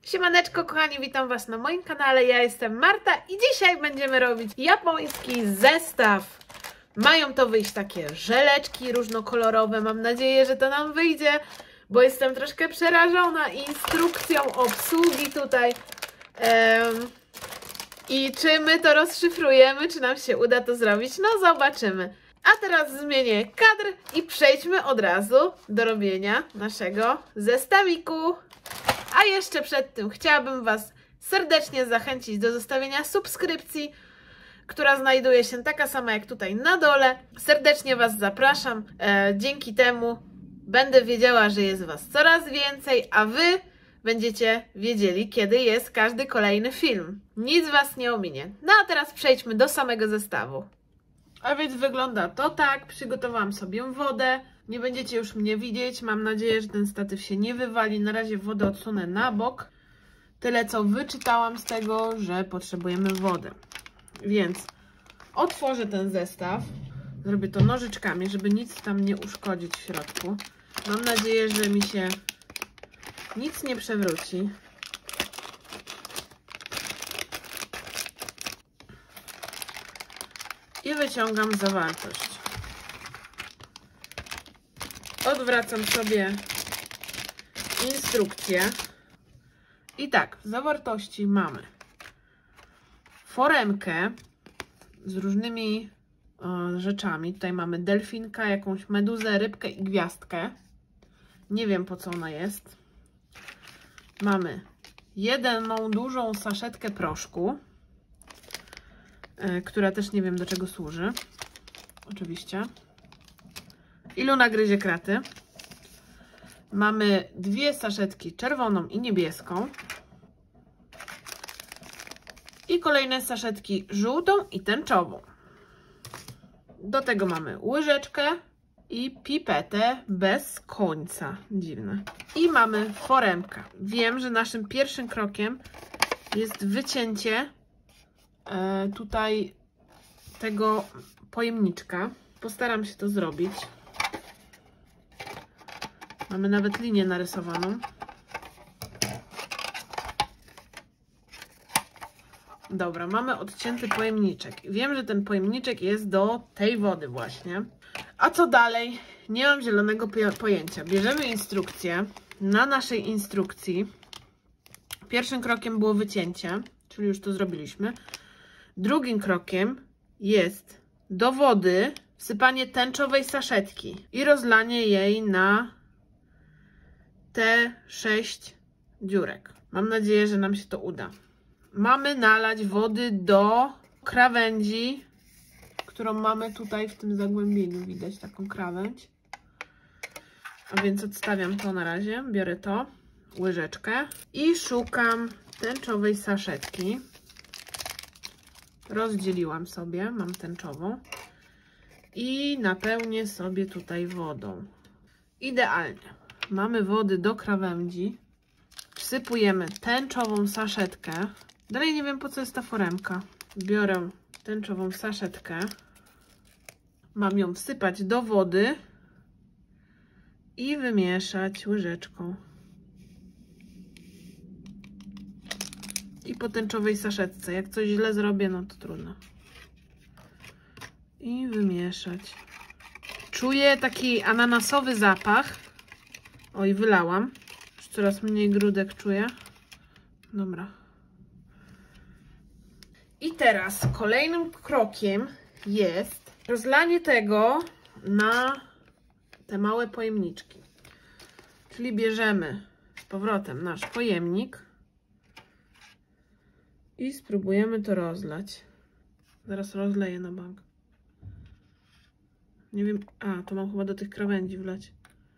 Siemaneczko kochani, witam Was na moim kanale, ja jestem Marta i dzisiaj będziemy robić japoński zestaw. Mają to wyjść takie żeleczki różnokolorowe, mam nadzieję, że to nam wyjdzie, bo jestem troszkę przerażona instrukcją obsługi tutaj. I czy my to rozszyfrujemy, czy nam się uda to zrobić? No zobaczymy. A teraz zmienię kadr i przejdźmy od razu do robienia naszego zestawiku. A jeszcze przed tym chciałabym Was serdecznie zachęcić do zostawienia subskrypcji, która znajduje się taka sama jak tutaj na dole. Serdecznie Was zapraszam. Dzięki temu będę wiedziała, że jest Was coraz więcej, a Wy będziecie wiedzieli, kiedy jest każdy kolejny film. Nic Was nie ominie. No a teraz przejdźmy do samego zestawu. A więc wygląda to tak. Przygotowałam sobie wodę. Nie będziecie już mnie widzieć. Mam nadzieję, że ten statyw się nie wywali. Na razie wodę odsunę na bok. Tyle, co wyczytałam z tego, że potrzebujemy wodę. Więc otworzę ten zestaw. Zrobię to nożyczkami, żeby nic tam nie uszkodzić w środku. Mam nadzieję, że mi się nic nie przewróci. I wyciągam zawartość. Odwracam sobie instrukcję. I tak, w zawartości mamy foremkę z różnymi rzeczami. Tutaj mamy delfinka, jakąś meduzę, rybkę i gwiazdkę. Nie wiem, po co ona jest. Mamy jedną dużą saszetkę proszku, która też nie wiem, do czego służy. Oczywiście. Ilu nagryzie kraty. Mamy dwie saszetki, czerwoną i niebieską. I kolejne saszetki, żółtą i tęczową. Do tego mamy łyżeczkę i pipetę bez końca. Dziwne. I mamy foremkę. Wiem, że naszym pierwszym krokiem jest wycięcie tutaj tego pojemniczka. Postaram się to zrobić. Mamy nawet linię narysowaną. Dobra, mamy odcięty pojemniczek. Wiem, że ten pojemniczek jest do tej wody właśnie. A co dalej? Nie mam zielonego pojęcia. Bierzemy instrukcję. Na naszej instrukcji pierwszym krokiem było wycięcie, czyli już to zrobiliśmy. Drugim krokiem jest do wody wsypanie tęczowej saszetki i rozlanie jej na te 6 dziurek. Mam nadzieję, że nam się to uda. Mamy nalać wody do krawędzi, którą mamy tutaj w tym zagłębieniu. Widać taką krawędź. A więc odstawiam to na razie. Biorę to, łyżeczkę i szukam tęczowej saszetki. Rozdzieliłam sobie, mam tęczową. I napełnię sobie tutaj wodą. Idealnie. Mamy wody do krawędzi. Wsypujemy tęczową saszetkę. Dalej nie wiem, po co jest ta foremka. Biorę tęczową saszetkę. Mam ją wsypać do wody i wymieszać łyżeczką. I po tęczowej saszetce. Jak coś źle zrobię, no to trudno. I wymieszać. Czuję taki ananasowy zapach. Oj, wylałam. Już coraz mniej grudek czuję. Dobra. I teraz kolejnym krokiem jest rozlanie tego na te małe pojemniczki. Czyli bierzemy z powrotem nasz pojemnik i spróbujemy to rozlać. Zaraz rozleję na bank. Nie wiem, to mam chyba do tych krawędzi wlać.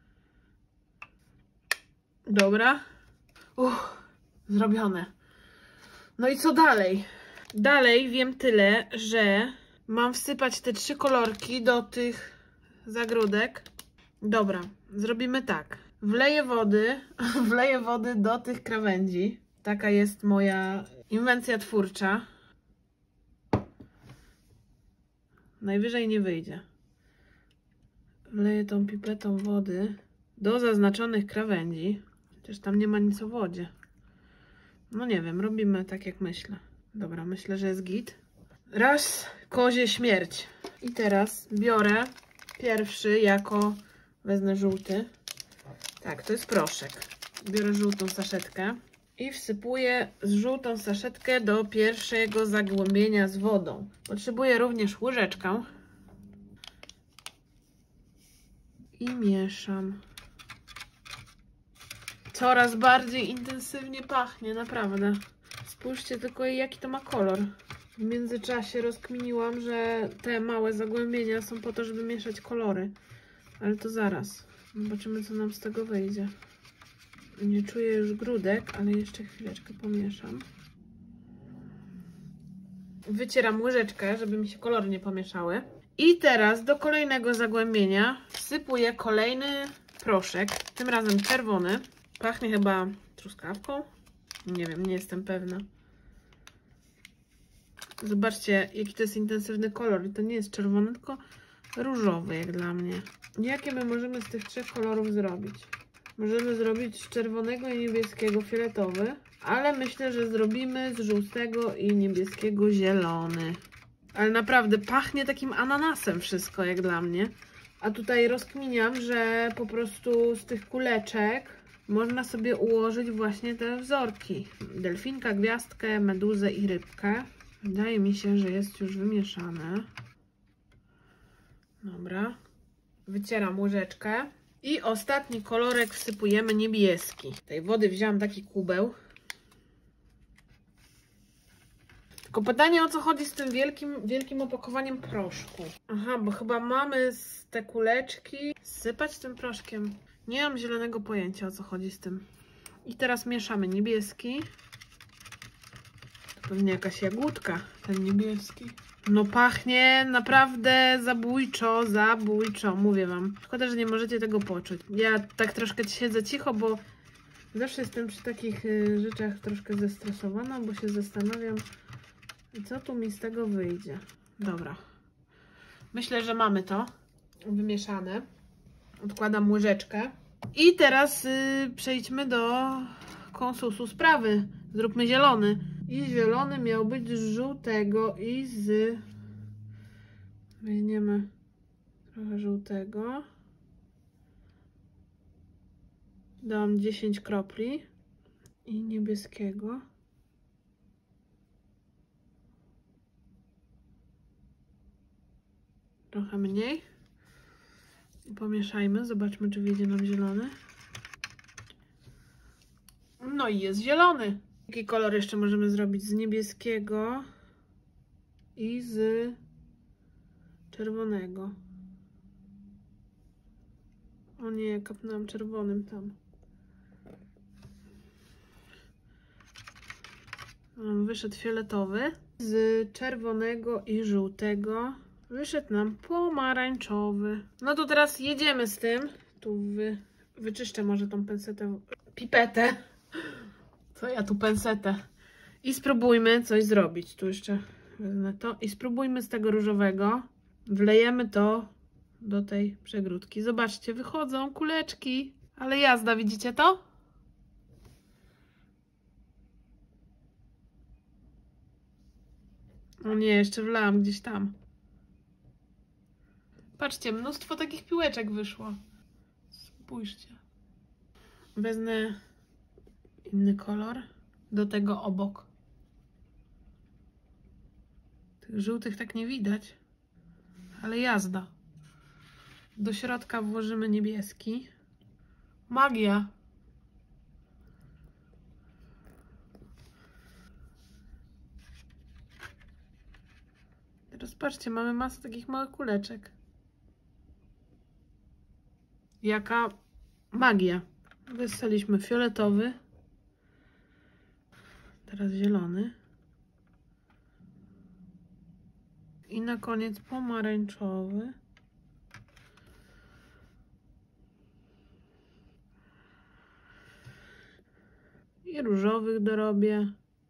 Dobra. Zrobione. No i co dalej? Dalej wiem tyle, że mam wsypać te 3 kolorki do tych zagródek. Dobra, zrobimy tak. Wleję wody do tych krawędzi. Taka jest moja inwencja twórcza. Najwyżej nie wyjdzie. Wleję tą pipetą wody do zaznaczonych krawędzi. Chociaż tam nie ma nic o wodzie. No nie wiem, robimy tak jak myślę. Dobra, myślę, że jest git. Raz, kozie śmierć. I teraz biorę pierwszy jako, wezmę żółty. Tak, to jest proszek. Biorę żółtą saszetkę i wsypuję żółtą saszetkę do pierwszego zagłębienia z wodą. Potrzebuję również łyżeczkę. I mieszam. Coraz bardziej intensywnie pachnie, naprawdę. Spójrzcie tylko, jaki to ma kolor. W międzyczasie rozkminiłam, że te małe zagłębienia są po to, żeby mieszać kolory. Ale to zaraz. Zobaczymy, co nam z tego wyjdzie. Nie czuję już grudek, ale jeszcze chwileczkę pomieszam. Wycieram łyżeczkę, żeby mi się kolory nie pomieszały. I teraz do kolejnego zagłębienia wsypuję kolejny proszek, tym razem czerwony. Pachnie chyba truskawką. Nie wiem, nie jestem pewna. Zobaczcie, jaki to jest intensywny kolor. I to nie jest czerwony, tylko różowy, jak dla mnie. Jakie my możemy z tych trzech kolorów zrobić? Możemy zrobić z czerwonego i niebieskiego fioletowy, ale myślę, że zrobimy z żółtego i niebieskiego zielony. Ale naprawdę pachnie takim ananasem wszystko, jak dla mnie. A tutaj rozkminiam, że po prostu z tych kuleczek można sobie ułożyć właśnie te wzorki. Delfinka, gwiazdkę, meduzę i rybkę. Wydaje mi się, że jest już wymieszane. Dobra. Wycieram łyżeczkę. I ostatni kolorek wsypujemy niebieski. Tej wody wziąłam taki kubeł. Tylko pytanie, o co chodzi z tym wielkim opakowaniem proszku. Aha, bo chyba mamy te kuleczki sypać tym proszkiem. Nie mam zielonego pojęcia, o co chodzi z tym. I teraz mieszamy niebieski. To pewnie jakaś jagódka, ten niebieski. No pachnie naprawdę zabójczo, mówię wam. Szkoda, że nie możecie tego poczuć. Ja tak troszkę siedzę cicho, bo zawsze jestem przy takich rzeczach troszkę zestresowana, bo się zastanawiam, co tu mi z tego wyjdzie. Dobra. Myślę, że mamy to wymieszane. Odkładam łyżeczkę. I teraz przejdźmy do konsusu sprawy. Zróbmy zielony. I zielony miał być z żółtego i z... Weźmiemy trochę żółtego. Dam 10 kropli. I niebieskiego. Trochę mniej. I pomieszajmy. Zobaczmy, czy wyjdzie nam zielony. No i jest zielony. Jaki kolor jeszcze możemy zrobić? Z niebieskiego i z czerwonego. O nie, kapnęłam czerwonym tam. Wyszedł fioletowy. Z czerwonego i żółtego wyszedł nam pomarańczowy. No to teraz jedziemy z tym. Tu wyczyszczę może tą pipetę. Co ja tu pensetę? I spróbujmy coś zrobić. Tu jeszcze wezmę to. I spróbujmy z tego różowego. Wlejemy to do tej przegródki. Zobaczcie, wychodzą kuleczki. Ale jazda, widzicie to? O nie, jeszcze wlałam gdzieś tam. Patrzcie, mnóstwo takich piłeczek wyszło. Spójrzcie. Wezmę inny kolor do tego obok. Tych żółtych tak nie widać, ale jazda. Do środka włożymy niebieski. Magia. Teraz patrzcie, mamy masę takich małych kuleczek. Jaka magia. Wysłaliśmy fioletowy. Teraz zielony. I na koniec pomarańczowy. I różowych dorobię.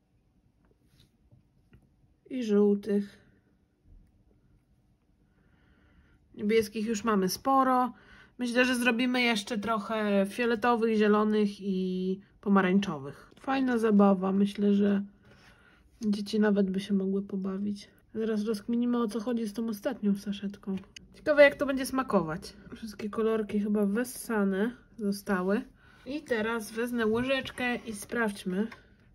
I żółtych. Niebieskich już mamy sporo. Myślę, że zrobimy jeszcze trochę fioletowych, zielonych i pomarańczowych. Fajna zabawa. Myślę, że dzieci nawet by się mogły pobawić. Zaraz rozkminimy, o co chodzi z tą ostatnią saszetką. Ciekawe, jak to będzie smakować. Wszystkie kolorki chyba wessane zostały. I teraz wezmę łyżeczkę i sprawdźmy,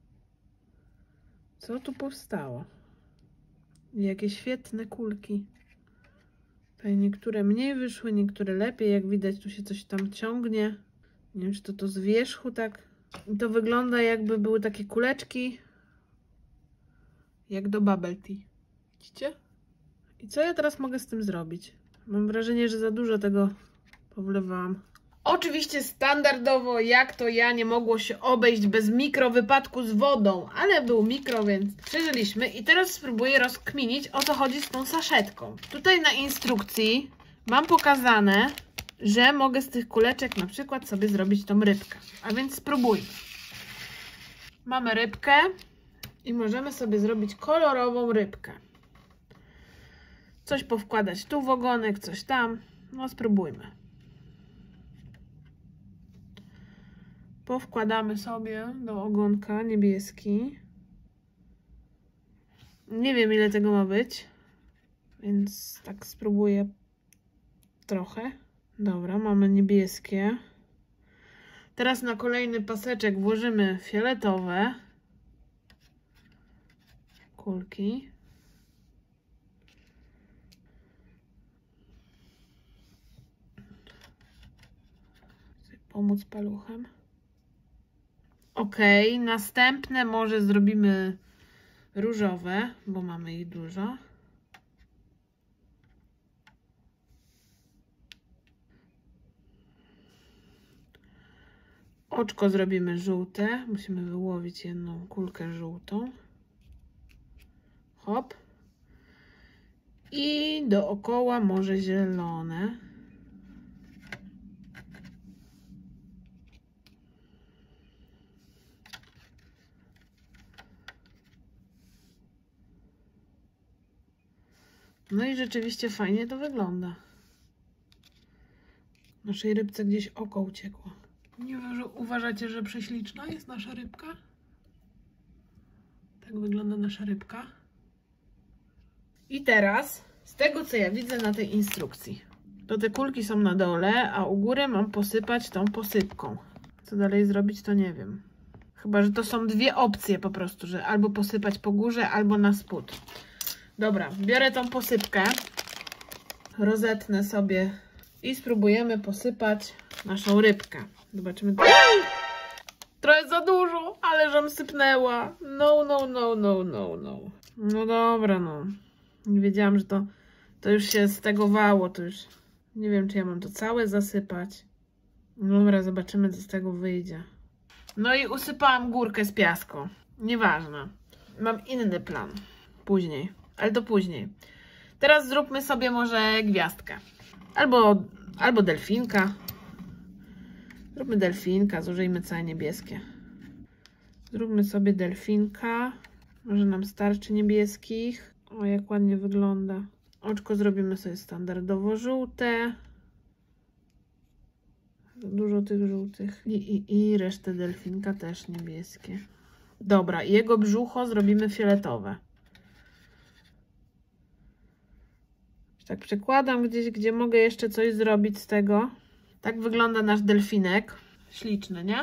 co tu powstało. Jakie świetne kulki. Tutaj niektóre mniej wyszły, niektóre lepiej. Jak widać, tu się coś tam ciągnie. Nie wiem, czy to z wierzchu tak. I to wygląda, jakby były takie kuleczki, jak do bubble tea. Widzicie? I co ja teraz mogę z tym zrobić? Mam wrażenie, że za dużo tego powlewałam. Oczywiście standardowo, jak to ja, nie mogło się obejść bez mikrowypadku z wodą, ale był mikro, więc przeżyliśmy. I teraz spróbuję rozkminić, o co chodzi z tą saszetką. Tutaj na instrukcji mam pokazane, że mogę z tych kuleczek na przykład sobie zrobić tą rybkę. A więc spróbujmy. Mamy rybkę i możemy sobie zrobić kolorową rybkę. Coś powkładać tu w ogonek, coś tam. No spróbujmy. Powkładamy sobie do ogonka niebieski. Nie wiem, ile tego ma być, więc tak spróbuję trochę. Dobra, mamy niebieskie. Teraz na kolejny paseczek włożymy fioletowe kulki. Pomóc paluchem. Ok, następne może zrobimy różowe, bo mamy ich dużo. Oczko zrobimy żółte. Musimy wyłowić jedną kulkę żółtą. Hop. I dookoła może zielone. No i rzeczywiście fajnie to wygląda. Naszej rybce gdzieś oko uciekło. Nie uważacie, że prześliczna jest nasza rybka? Tak wygląda nasza rybka. I teraz, z tego co ja widzę na tej instrukcji, to te kulki są na dole, a u góry mam posypać tą posypką. Co dalej zrobić, to nie wiem. Chyba że to są dwie opcje po prostu, że albo posypać po górze, albo na spód. Dobra, biorę tą posypkę, rozetnę sobie i spróbujemy posypać naszą rybkę. Zobaczymy. Trochę za dużo, ale żem sypnęła. No. No dobra, no. Nie wiedziałam, że to już się stegowało. To już nie wiem, czy ja mam to całe zasypać. Dobra, zobaczymy, co z tego wyjdzie. No i usypałam górkę z piaską. Nieważne. Mam inny plan. Później. Ale to później. Teraz zróbmy sobie może gwiazdkę. Albo delfinka. Zróbmy delfinka. Zużyjmy całe niebieskie. Zróbmy sobie delfinka. Może nam starczy niebieskich. O, jak ładnie wygląda. Oczko zrobimy sobie standardowo żółte. Dużo tych żółtych. I resztę delfinka też niebieskie. Dobra, jego brzucho zrobimy fioletowe. Tak przekładam gdzieś, gdzie mogę jeszcze coś zrobić z tego. Tak wygląda nasz delfinek. Śliczny, nie?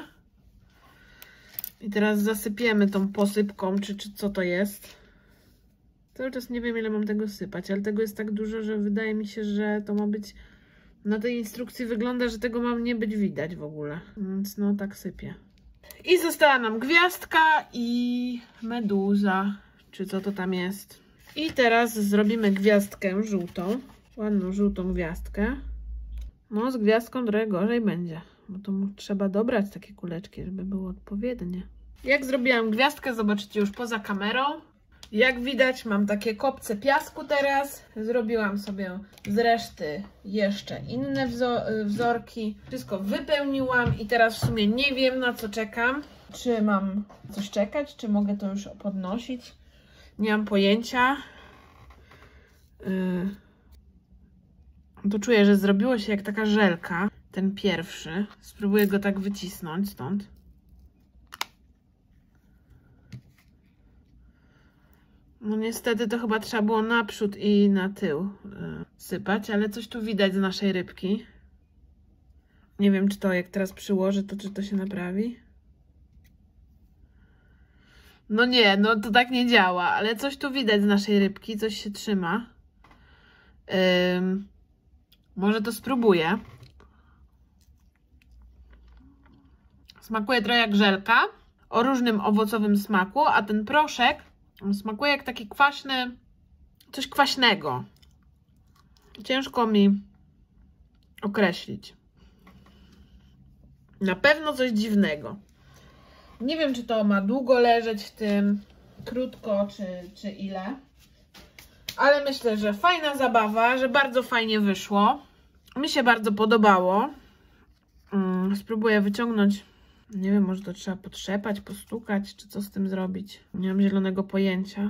I teraz zasypiemy tą posypką, czy co to jest. Cały czas nie wiem, ile mam tego sypać, ale tego jest tak dużo, że wydaje mi się, że to ma być... Na tej instrukcji wygląda, że tego ma nie być widać w ogóle. Więc no tak sypię. I została nam gwiazdka i meduza, czy co to tam jest. I teraz zrobimy gwiazdkę żółtą. Ładną żółtą gwiazdkę. No z gwiazdką trochę gorzej będzie, bo to trzeba dobrać takie kuleczki, żeby było odpowiednie. Jak zrobiłam gwiazdkę, zobaczycie już poza kamerą. Jak widać, mam takie kopce piasku teraz. Zrobiłam sobie z reszty jeszcze inne wzorki. Wszystko wypełniłam i teraz w sumie nie wiem, na co czekam. Czy mam coś czekać, czy mogę to już podnosić? Nie mam pojęcia. To czuję, że zrobiło się jak taka żelka. Ten pierwszy. Spróbuję go tak wycisnąć stąd. No niestety to chyba trzeba było naprzód i na tył sypać, ale coś tu widać z naszej rybki. Nie wiem, czy to jak teraz przyłożę, to czy to się naprawi. No nie, no to tak nie działa, ale coś tu widać z naszej rybki, coś się trzyma. Może to spróbuję. Smakuje trochę jak żelka o różnym owocowym smaku, a ten proszek smakuje jak taki kwaśny, coś kwaśnego. Ciężko mi określić. Na pewno coś dziwnego. Nie wiem, czy to ma długo leżeć w tym, krótko, czy ile. Ale myślę, że fajna zabawa, że bardzo fajnie wyszło. Mi się bardzo podobało. Spróbuję wyciągnąć. Nie wiem, może to trzeba potrzepać, postukać, czy co z tym zrobić. Nie mam zielonego pojęcia.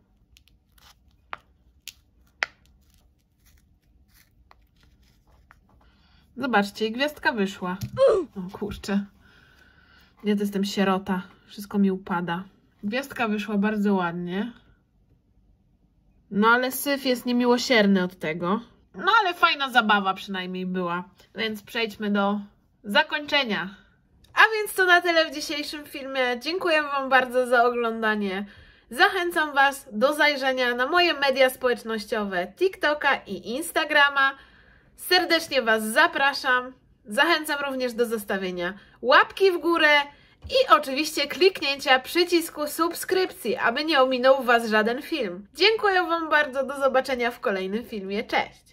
Zobaczcie, i gwiazdka wyszła. O kurczę. Ja to jestem sierota. Wszystko mi upada. Gwiazdka wyszła bardzo ładnie. No ale syf jest niemiłosierny od tego. No ale fajna zabawa przynajmniej była. Więc przejdźmy do zakończenia. A więc to na tyle w dzisiejszym filmie. Dziękuję Wam bardzo za oglądanie. Zachęcam Was do zajrzenia na moje media społecznościowe TikToka i Instagrama. Serdecznie Was zapraszam. Zachęcam również do zostawienia łapki w górę i oczywiście kliknięcia przycisku subskrypcji, aby nie ominął Was żaden film. Dziękuję Wam bardzo. Do zobaczenia w kolejnym filmie. Cześć!